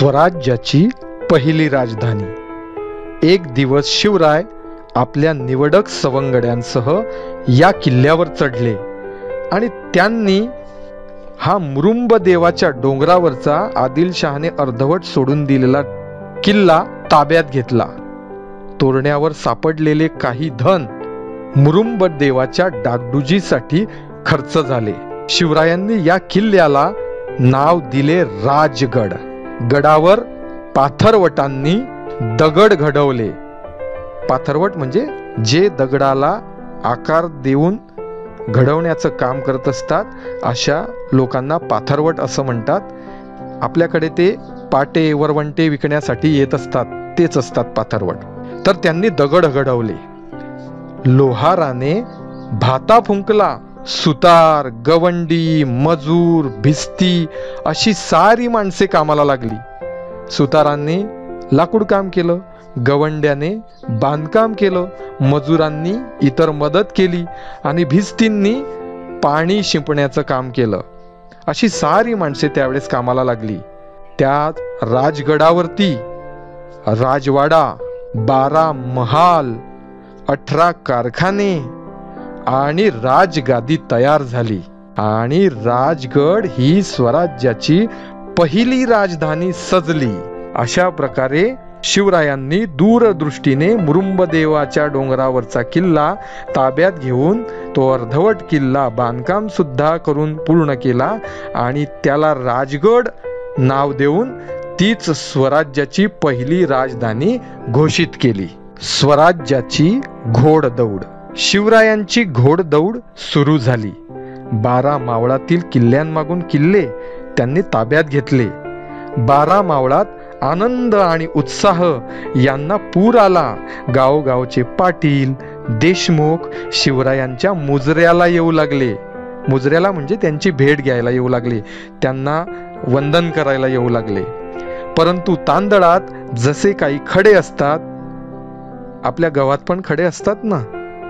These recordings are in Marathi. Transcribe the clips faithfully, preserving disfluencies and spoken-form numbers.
स्वराज्याची पहिली राजधानी. एक दिवस शिवराय आपल्या निवडक सवंगड्यांसह या किल्ल्यावर चढले आणि त्यांनी हा मुरुंब देवाच्या डोंगरावरचा आदिलशहाने अर्धवट सोडून दिलेला किल्ला ताब्यात घेतला. तोरण्यावर सापडलेले काही धन मुरुंब देवाच्या डागडुजीसाठी खर्च झाले. शिवरायांनी या किल्ल्याला नाव दिले राजगड. गडावर पाथरवटांनी दगड घडवले. पाथरवट म्हणजे जे दगडाला आकार देऊन घडवण्याचं काम करत असतात अशा लोकांना पाथरवट असं म्हणतात. आपल्याकडे ते पाटे वरवंटे विकण्यासाठी येत असतात, तेच असतात पाथरवट. तर त्यांनी दगड घडवले. लोहाराने भाता फुंकला. सुतार, गवंडी, मजूर, भिस्ती अशी सारी माणसे कामाला लागली. सुतारांनी लाकूड काम केलं, गवंड्याने बांधकाम केलं, मजुरांनी इतर मदत केली आणि भिस्तींनी पाणी शिंपण्याचं काम केलं. अशी सारी माणसे त्यावेळेस कामाला लागली. त्या राजगडावरती राजवाडा, बारा महाल, अठरा कारखाने आणि राजगादी तयार झाली आणि राजगड ही स्वराज्याची पहिली राजधानी सजली. अशा प्रकारे शिवरायांनी दूरदृष्टीने मुरुंबदेवाच्या डोंगरावरचा किल्ला ताब्यात घेऊन तो अर्धवट किल्ला बांधकाम सुद्धा करून पूर्ण केला आणि त्याला राजगड नाव देऊन तीच स्वराज्याची पहिली राजधानी घोषित केली. स्वराज्याची घोडदौड. शिवरायांची घोडदौड सुरू झाली. बारा मावळातील किल्ल्यांमागून किल्ले त्यांनी ताब्यात घेतले. बारा मावळात आनंद आणि उत्साह यांना पूर आला. गावोगावचे पाटील, देशमुख शिवरायांच्या मुजऱ्याला येऊ लागले. मुजऱ्याला म्हणजे त्यांची भेट घ्यायला येऊ लागले, त्यांना वंदन करायला येऊ लागले. परंतु तांदळात जसे काही खडे असतात, आपल्या गावात पण खडे असतात ना,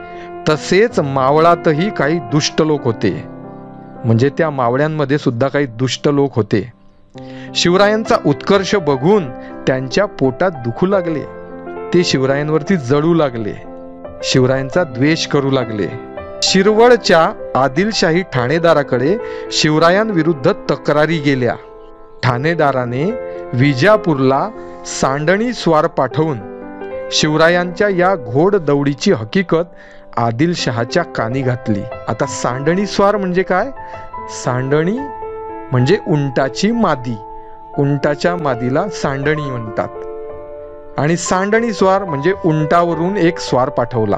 तसेच मावळातही काही दुष्ट लोक होते. म्हणजे त्या मावळ्यांमध्ये सुद्धा काही दुष्ट लोक होते. शिवरायांचा उत्कर्ष बघून त्यांच्या पोटात दुखू लागले. ते शिवरायांवरती जळू लागले, शिवरायांचा द्वेष करू लागले. शिरवळच्या आदिलशाही ठाणेदाराकडे शिवरायांविरुद्ध तक्रारी गेल्या. ठाणेदाराने विजापूरला सांडणी स्वार पाठवून शिवरायांच्या या घोडदौडीची हकीकत आदिलशहाच्या कानी घातली. आता सांडणी स्वार म्हणजे काय? सांडणी म्हणजे उंटाची मादी. उंटाच्या मादीला सांडणी म्हणतात. आणि सांडणी स्वार म्हणजे उंटावरून एक स्वार पाठवला.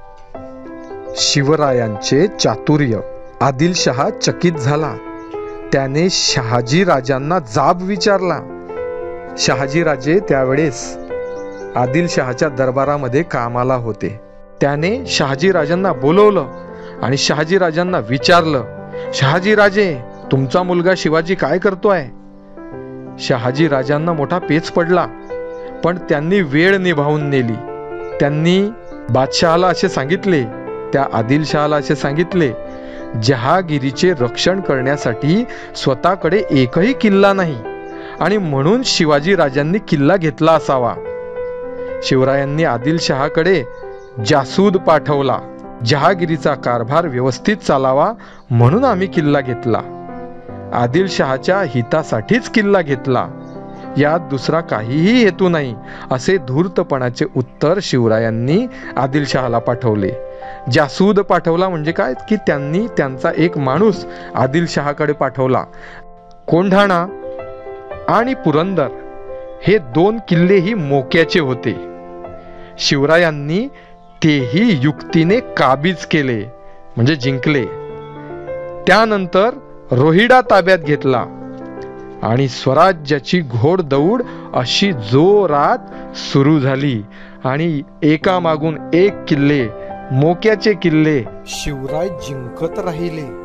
शिवरायांचे चातुर्य. आदिलशहा चकित झाला. त्याने शहाजी राजांना जाब विचारला. शहाजी राजे त्यावेळेस आदिलशहाच्या दरबारामध्ये कामाला होते. त्याने शहाजी राजांना बोलवलं आणि शहाजी राजांना विचारलं, शहाजी राजे, तुमचा मुलगा शिवाजी काय करतोय? शहाजी राजांना मोठा पेच पडला, पण त्यांनी वेळ निभावून नेली. त्यांनी बादशहाला असे सांगितले, त्या आदिलशहाला असे सांगितले, जहागिरीचे रक्षण करण्यासाठी स्वतःकडे एकही किल्ला नाही आणि म्हणून शिवाजी राजांनी किल्ला घेतला असावा. शिवरायांनी आदिलशहाकडे जासूद पाठवला. जहागिरीचा कारभार व्यवस्थित चालावा म्हणून आम्ही किल्ला घेतला. आदिलशहाच्या हितासाठीच किल्ला घेतला, यात दुसरा काहीही हेतू नाही, असे धूर्तपणाचे उत्तर शिवरायांनी आदिलशहाला पाठवले. जासूद पाठवला म्हणजे काय की त्यांनी त्यांचा एक माणूस आदिलशहाकडे पाठवला. कोंढाणा आणि पुरंदर हे दोन किल्लेही मोक्याचे होते. शिवरायांनी तेही युक्तीने काबीज केले म्हणजे जिंकले. त्यानंतर रोहिडा ताब्यात घेतला आणि स्वराज्याची घोडदौड अशी जोरात सुरू झाली आणि एकामागून एक किल्ले, मोक्याचे किल्ले शिवराय जिंकत राहिले.